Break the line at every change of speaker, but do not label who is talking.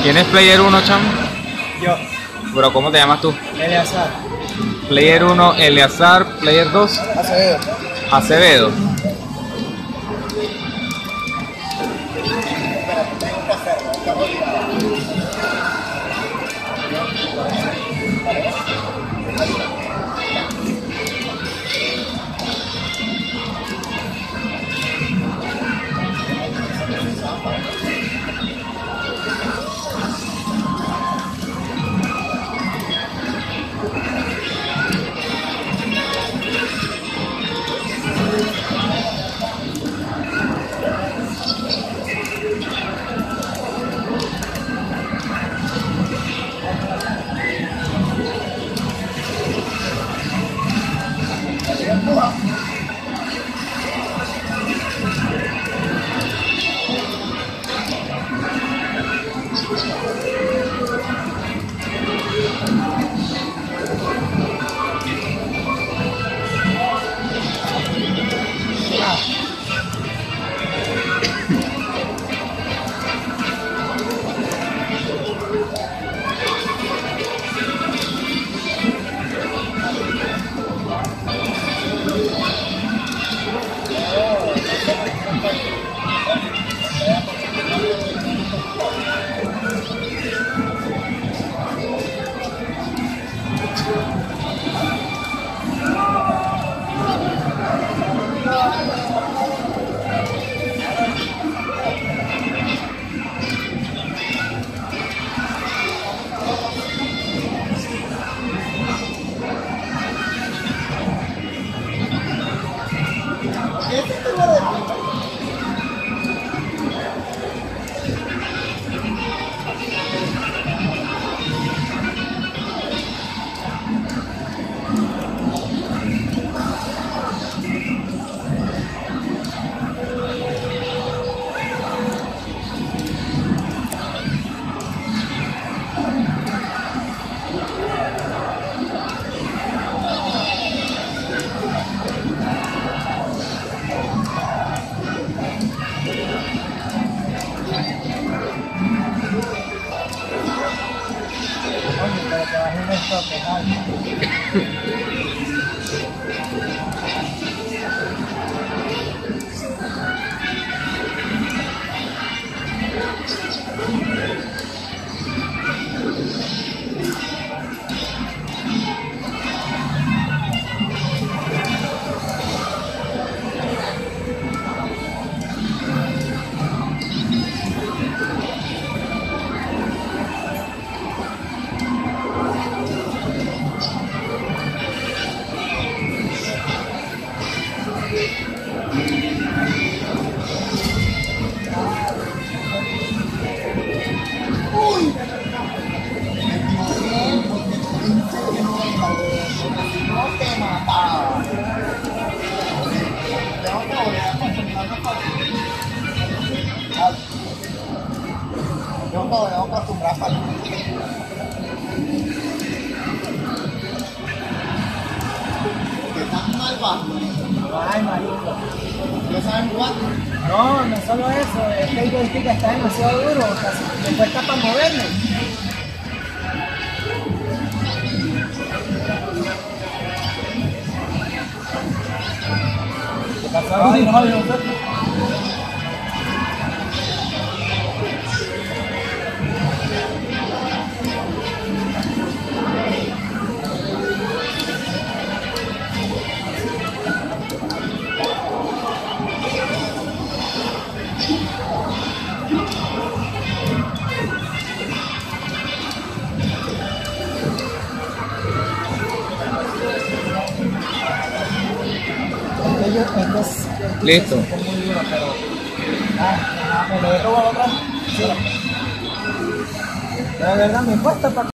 ¿Quién es Player 1, cham?
Yo,
Bro, ¿cómo te llamas tú?
Eleazar.
Player 1, Eleazar. Player 2,
Acevedo.
Acevedo.
Espérate, tengo que hacerlo. Está obligado. Pero te bajé un estoque, ¿vale? No te mataba. Yo no debo acostumbrar a salir. Que están mal bajo. Ay, marico. ¿Ya saben jugar? No, no solo eso, es que el joystick está demasiado duro, casi me cuesta para moverme. ¿Qué pasó? Ay, no.
Listo.
Muy duro, pero me lo he robado otra vez. Sí. Pero de verdad me cuesta para